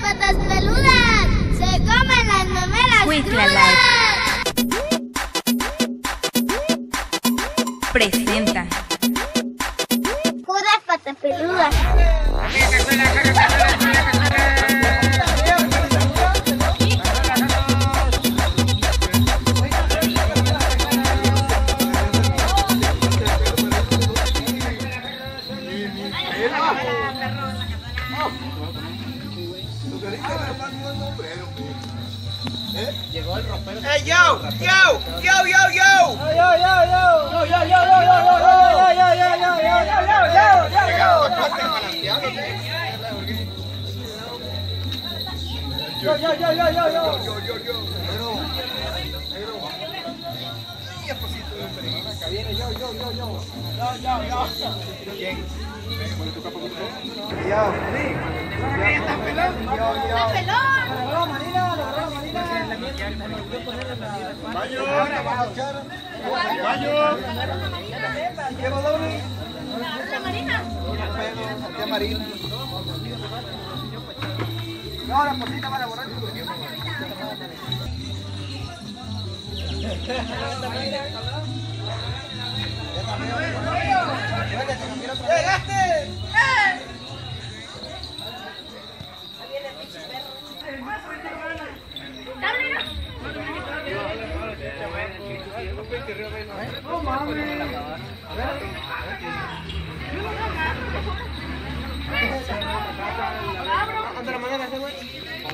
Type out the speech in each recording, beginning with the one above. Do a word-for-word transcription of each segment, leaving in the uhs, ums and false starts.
patas peludas se comen las memelas crudas. Presenta Puras patas peludas. Llegó el ropero. ¡Hey, yo! ¡Yo! ¡Yo, yo, yo! ¡Yo, yo, yo! ¡Yo, yo, yo, yo, yo, yo, yo, yo, yo, yo, yo, yo, yo, yo, yo, yo, yo, yo, yo, yo, viene yo, yo, yo, yo, yo, yo, yo. ¿Quién? Yo, sí. ¿Estás pelón? Yo, yo. ¿Estás pelón? Logró Marina, logró Marina. Baño. Baño. Llevo doble. ¿La Marina? ¿Qué Marina? No, la cosita para borrar. ¡Llegaste! No mames. ¿Dónde la manera ese güey?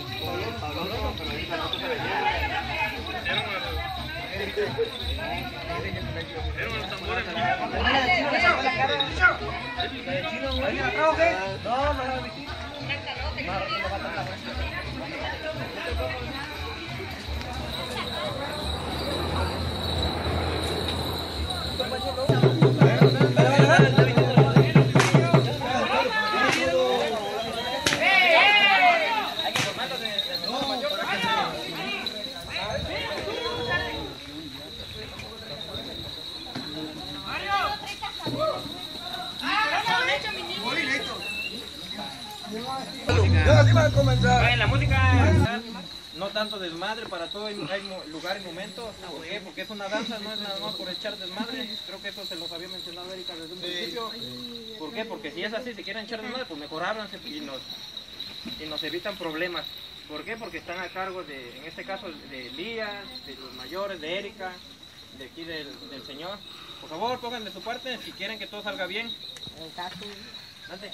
Bueno, la música no tanto desmadre, para todo hay lugar y momento. ¿Por qué? Porque es una danza, no es nada más por echar desmadre. Creo que eso se los había mencionado Erika desde un principio. ¿Por qué? Porque si es así, si quieren echar desmadre, pues mejor ábranse y nos, y nos evitan problemas. ¿Por qué? Porque están a cargo de, en este caso, de Elías, de los mayores, de Erika, de aquí del, del señor. Por favor, pongan de su parte si quieren que todo salga bien. Date.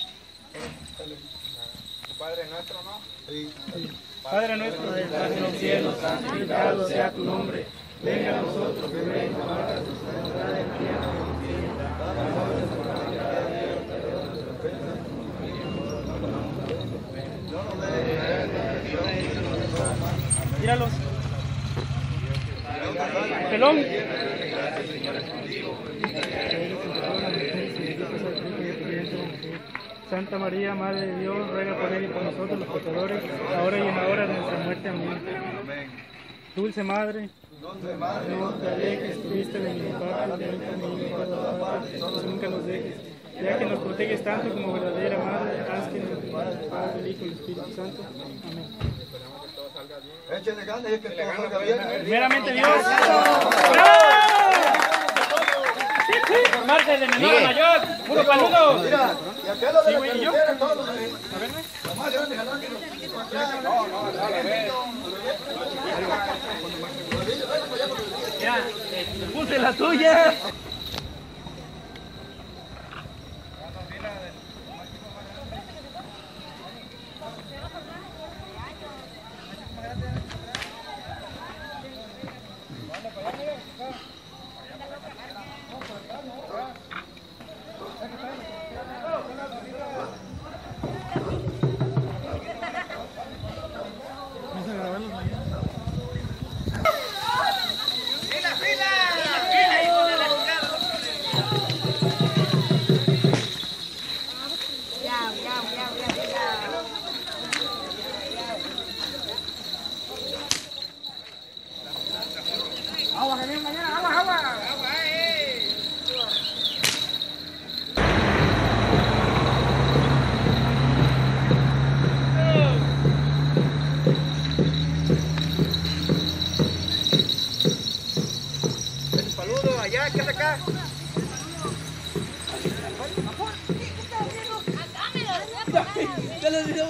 Padre nuestro, ¿no? Sí. Padre nuestro que estás en los cielos, santificado sea tu nombre. Venga a nosotros tu reino, hágase tu voluntad en la tierra como en el cielo. Míralos. Pelón. Santa María, Madre de Dios, ruega por él y por nosotros los pecadores, ahora y en la hora de nuestra muerte. Amén. Dulce Madre, no te alejes, Cristo de mi parte, de mi parte, nunca nos dejes. Ya que nos proteges tanto como verdadera Madre, haz que nos Padre, Padre, el Hijo y el Espíritu Santo. Amén. Échenle ganas y que todo salga bien. Primeramente Dios. Formarse de menor a mayor, puro paludo. Mira, y aquel lo de la carretera, todos. A ver, lo más grande, jalón que nos quitó acá. No, no, no, Mira, puse la tuya. ¡Fila, fila! ¡Fila, hijo de la chingada!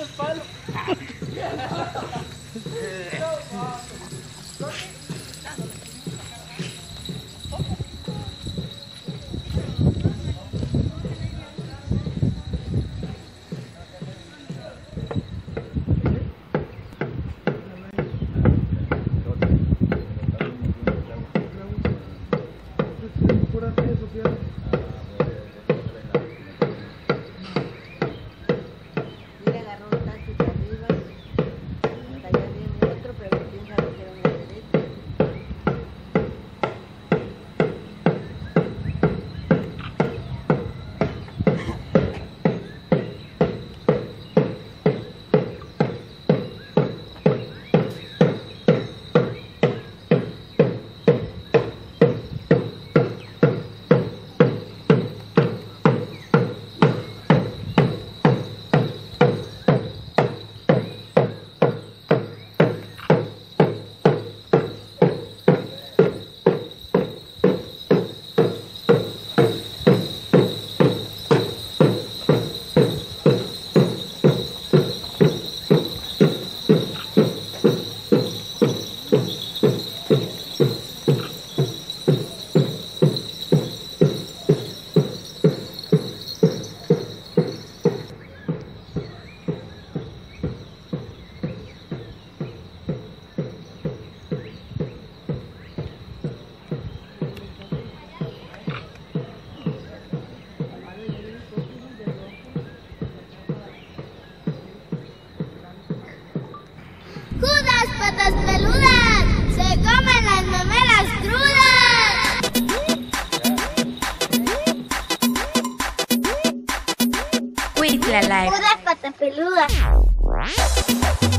el palo. ¡Judas, patas peludas! ¡Se comen las memelas crudas! With la live. ¡Judas, patas peludas!